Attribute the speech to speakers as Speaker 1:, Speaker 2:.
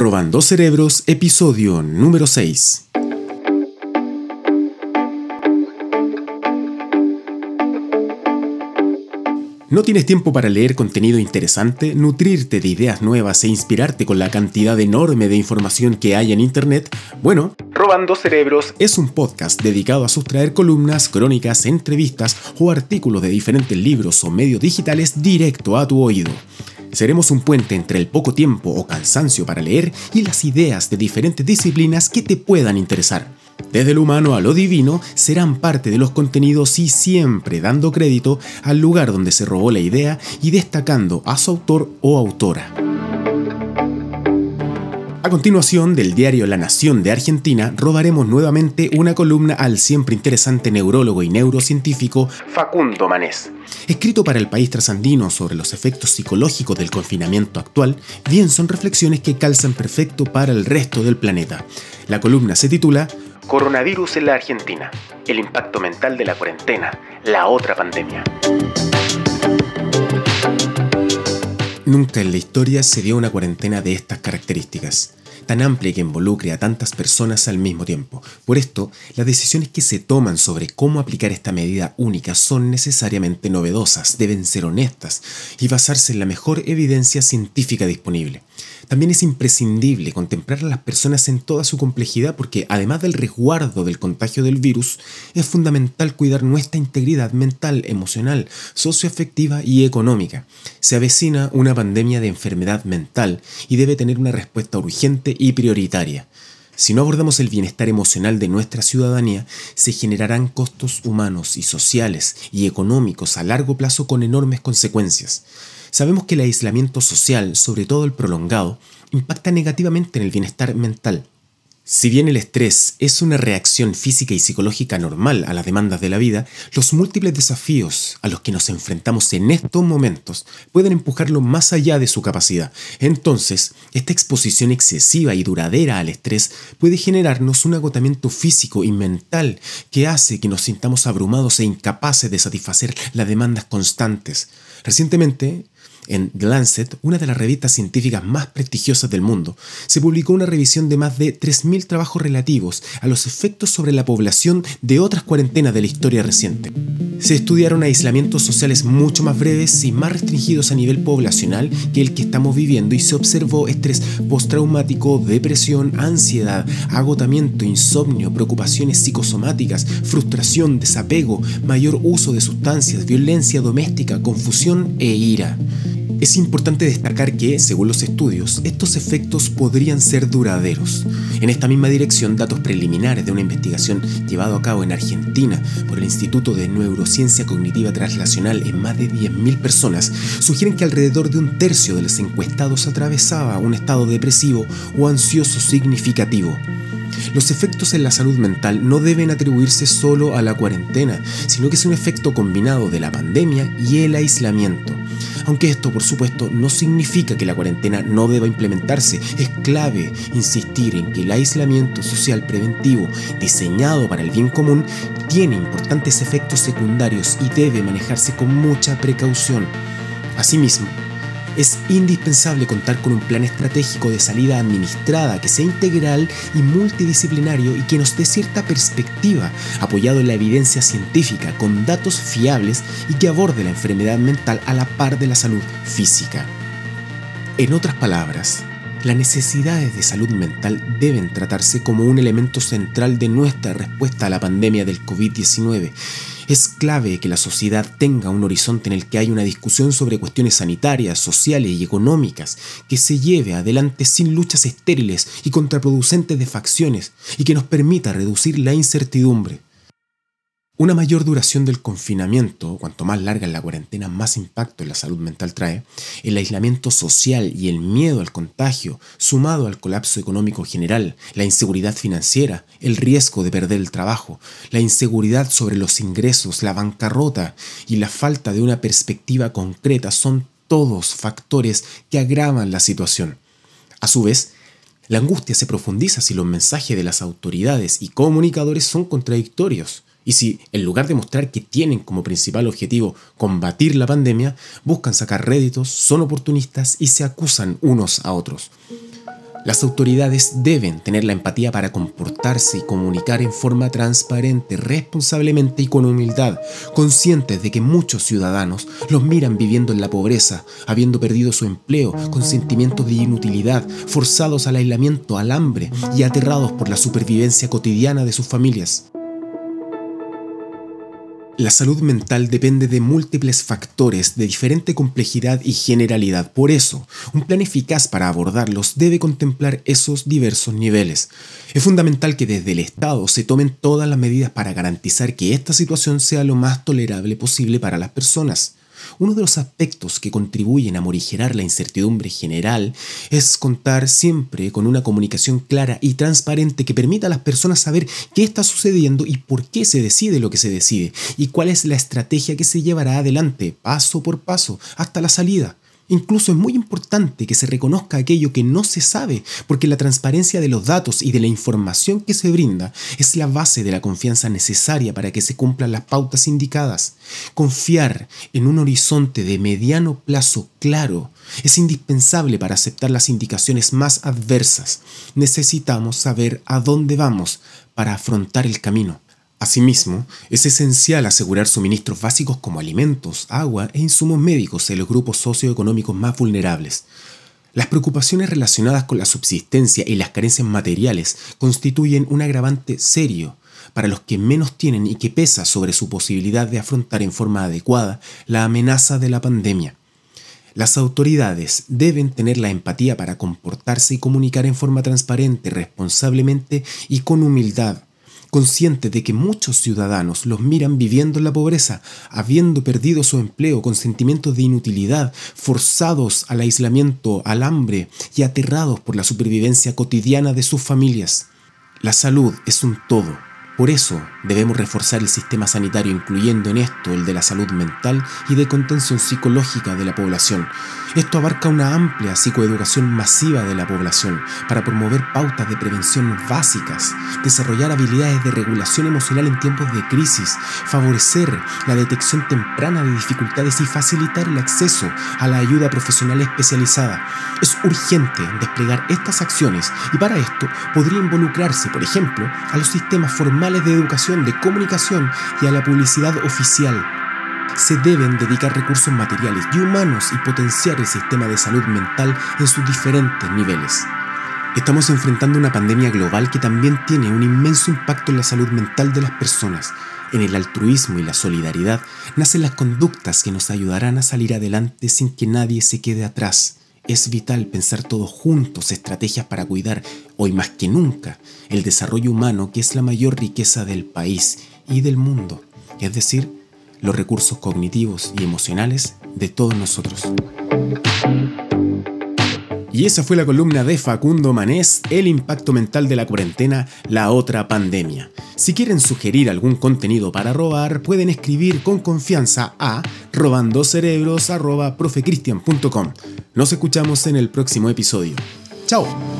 Speaker 1: Robando Cerebros, episodio número 6. ¿No tienes tiempo para leer contenido interesante, nutrirte de ideas nuevas e inspirarte con la cantidad enorme de información que hay en Internet? Bueno, Robando Cerebros es un podcast dedicado a sustraer columnas, crónicas, entrevistas o artículos de diferentes libros o medios digitales directo a tu oído. Seremos un puente entre el poco tiempo o cansancio para leer y las ideas de diferentes disciplinas que te puedan interesar. Desde lo humano a lo divino serán parte de los contenidos y siempre dando crédito al lugar donde se robó la idea y destacando a su autor o autora. A continuación, del diario La Nación de Argentina, robaremos nuevamente una columna al siempre interesante neurólogo y neurocientífico Facundo Manés. Escrito para El País Trasandino sobre los efectos psicológicos del confinamiento actual, bien son reflexiones que calzan perfecto para el resto del planeta. La columna se titula Coronavirus en la Argentina, el impacto mental de la cuarentena, la otra pandemia. Nunca en la historia se dio una cuarentena de estas características, tan amplia que involucre a tantas personas al mismo tiempo. Por esto, las decisiones que se toman sobre cómo aplicar esta medida única son necesariamente novedosas, deben ser honestas y basarse en la mejor evidencia científica disponible. También es imprescindible contemplar a las personas en toda su complejidad porque, además del resguardo del contagio del virus, es fundamental cuidar nuestra integridad mental, emocional, socioafectiva y económica. Se avecina una pandemia de enfermedad mental y debe tener una respuesta urgente y prioritaria. Si no abordamos el bienestar emocional de nuestra ciudadanía, se generarán costos humanos y sociales y económicos a largo plazo con enormes consecuencias. Sabemos que el aislamiento social, sobre todo el prolongado, impacta negativamente en el bienestar mental. Si bien el estrés es una reacción física y psicológica normal a las demandas de la vida, los múltiples desafíos a los que nos enfrentamos en estos momentos pueden empujarlo más allá de su capacidad. Entonces, esta exposición excesiva y duradera al estrés puede generarnos un agotamiento físico y mental que hace que nos sintamos abrumados e incapaces de satisfacer las demandas constantes. Recientemente, en The Lancet, una de las revistas científicas más prestigiosas del mundo, se publicó una revisión de más de 3.000 trabajos relativos a los efectos sobre la población de otras cuarentenas de la historia reciente. Se estudiaron aislamientos sociales mucho más breves y más restringidos a nivel poblacional que el que estamos viviendo y se observó estrés postraumático, depresión, ansiedad, agotamiento, insomnio, preocupaciones psicosomáticas, frustración, desapego, mayor uso de sustancias, violencia doméstica, confusión e ira. Es importante destacar que, según los estudios, estos efectos podrían ser duraderos. En esta misma dirección, datos preliminares de una investigación llevada a cabo en Argentina por el Instituto de Neurociencia Cognitiva Translacional en más de 10.000 personas sugieren que alrededor de un tercio de los encuestados atravesaba un estado depresivo o ansioso significativo. Los efectos en la salud mental no deben atribuirse solo a la cuarentena, sino que es un efecto combinado de la pandemia y el aislamiento. Aunque esto, por supuesto, no significa que la cuarentena no deba implementarse, es clave insistir en que el aislamiento social preventivo, diseñado para el bien común, tiene importantes efectos secundarios y debe manejarse con mucha precaución. Asimismo, es indispensable contar con un plan estratégico de salida administrada que sea integral y multidisciplinario y que nos dé cierta perspectiva, apoyado en la evidencia científica, con datos fiables y que aborde la enfermedad mental a la par de la salud física. En otras palabras, las necesidades de salud mental deben tratarse como un elemento central de nuestra respuesta a la pandemia del COVID-19. Es clave que la sociedad tenga un horizonte en el que haya una discusión sobre cuestiones sanitarias, sociales y económicas que se lleve adelante sin luchas estériles y contraproducentes de facciones y que nos permita reducir la incertidumbre. Una mayor duración del confinamiento, cuanto más larga es la cuarentena, más impacto en la salud mental trae. El aislamiento social y el miedo al contagio, sumado al colapso económico general, la inseguridad financiera, el riesgo de perder el trabajo, la inseguridad sobre los ingresos, la bancarrota y la falta de una perspectiva concreta son todos factores que agravan la situación. A su vez, la angustia se profundiza si los mensajes de las autoridades y comunicadores son contradictorios. Y si, en lugar de mostrar que tienen como principal objetivo combatir la pandemia, buscan sacar réditos, son oportunistas y se acusan unos a otros. Las autoridades deben tener la empatía para comportarse y comunicar en forma transparente, responsablemente y con humildad, conscientes de que muchos ciudadanos los miran viviendo en la pobreza, habiendo perdido su empleo, con sentimientos de inutilidad, forzados al aislamiento, al hambre y aterrados por la supervivencia cotidiana de sus familias. La salud mental depende de múltiples factores de diferente complejidad y generalidad. Por eso, un plan eficaz para abordarlos debe contemplar esos diversos niveles. Es fundamental que desde el Estado se tomen todas las medidas para garantizar que esta situación sea lo más tolerable posible para las personas. Uno de los aspectos que contribuyen a morigerar la incertidumbre general es contar siempre con una comunicación clara y transparente que permita a las personas saber qué está sucediendo y por qué se decide lo que se decide y cuál es la estrategia que se llevará adelante paso por paso hasta la salida. Incluso es muy importante que se reconozca aquello que no se sabe, porque la transparencia de los datos y de la información que se brinda es la base de la confianza necesaria para que se cumplan las pautas indicadas. Confiar en un horizonte de mediano plazo claro es indispensable para aceptar las indicaciones más adversas. Necesitamos saber a dónde vamos para afrontar el camino. Asimismo, es esencial asegurar suministros básicos como alimentos, agua e insumos médicos en los grupos socioeconómicos más vulnerables. Las preocupaciones relacionadas con la subsistencia y las carencias materiales constituyen un agravante serio para los que menos tienen y que pesa sobre su posibilidad de afrontar en forma adecuada la amenaza de la pandemia. Las autoridades deben tener la empatía para comportarse y comunicar en forma transparente, responsablemente y con humildad, conscientes de que muchos ciudadanos los miran viviendo en la pobreza, habiendo perdido su empleo con sentimientos de inutilidad, forzados al aislamiento, al hambre y aterrados por la supervivencia cotidiana de sus familias. La salud es un todo. Por eso debemos reforzar el sistema sanitario, incluyendo en esto el de la salud mental y de contención psicológica de la población. Esto abarca una amplia psicoeducación masiva de la población para promover pautas de prevención básicas, desarrollar habilidades de regulación emocional en tiempos de crisis, favorecer la detección temprana de dificultades y facilitar el acceso a la ayuda profesional especializada. Es urgente desplegar estas acciones y para esto podría involucrarse, por ejemplo, a los sistemas formales de educación, de comunicación y a la publicidad oficial. Se deben dedicar recursos materiales y humanos y potenciar el sistema de salud mental en sus diferentes niveles. Estamos enfrentando una pandemia global que también tiene un inmenso impacto en la salud mental de las personas. En el altruismo y la solidaridad nacen las conductas que nos ayudarán a salir adelante sin que nadie se quede atrás. Es vital pensar todos juntos estrategias para cuidar, hoy más que nunca, el desarrollo humano, que es la mayor riqueza del país y del mundo, es decir, los recursos cognitivos y emocionales de todos nosotros. Y esa fue la columna de Facundo Manés, El impacto mental de la cuarentena, la otra pandemia. Si quieren sugerir algún contenido para robar, pueden escribir con confianza a robandocerebros@profecristian.com. Nos escuchamos en el próximo episodio. ¡Chao!